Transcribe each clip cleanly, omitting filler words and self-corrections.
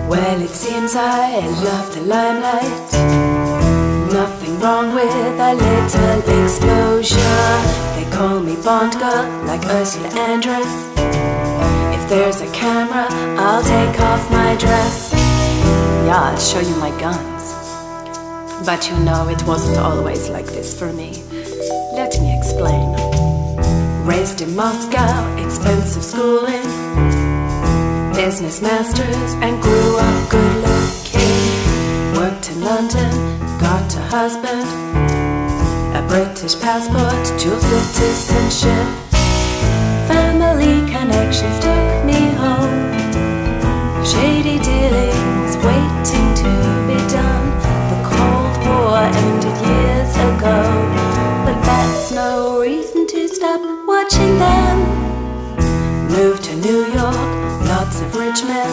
Well, it seems I love the limelight. Nothing wrong with a little exposure. They call me Bond girl, like Ursula Andress. If there's a camera, I'll take off my dress. Yeah, I'll show you my guns. But you know, it wasn't always like this for me. Let me explain. Raised in Moscow, expensive schooling, business masters, and grew up good looking. Worked in London, got a husband, a British passport, dual citizenship. Family connections took me home. Shady dealings waiting to be done. The Cold War ended years ago, but that's no reason to stop watching them. Moved to New York, lots of rich men,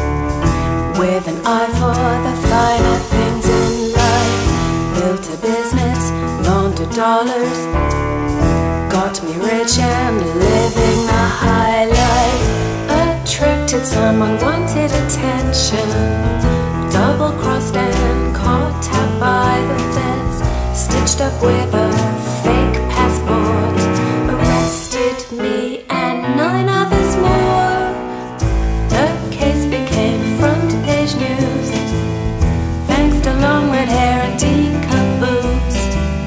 with an eye for the finer things in life. Built a business, laundered dollars, got me rich and living the high life. Attracted someone, wanted attention, double-crossed and caught out by the feds. Stitched up with a fake passport, arrested me and 9 others more. The case became front page news, thanks to long red hair and teacup boobs.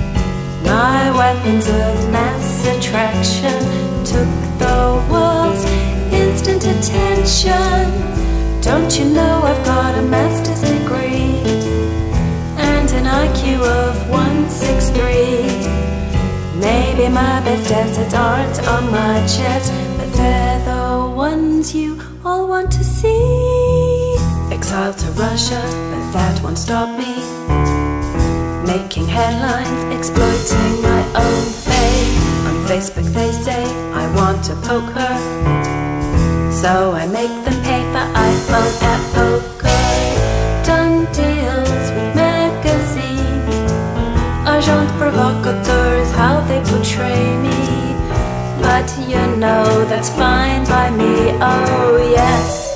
My weapons of mass attraction took the world's instant attention. Don't you know I've got a master's degree and an IQ of 163. Maybe my best assets aren't on my chest, but they're the ones you all want to see. Exiled to Russia, but that won't stop me. Making headlines, exploiting my own fame. On Facebook they say I want to poke her, so I make them pay for iPhone at poker. Done deals with magazines, agent provocateur is how they portray me. But you know that's fine by me, oh yes.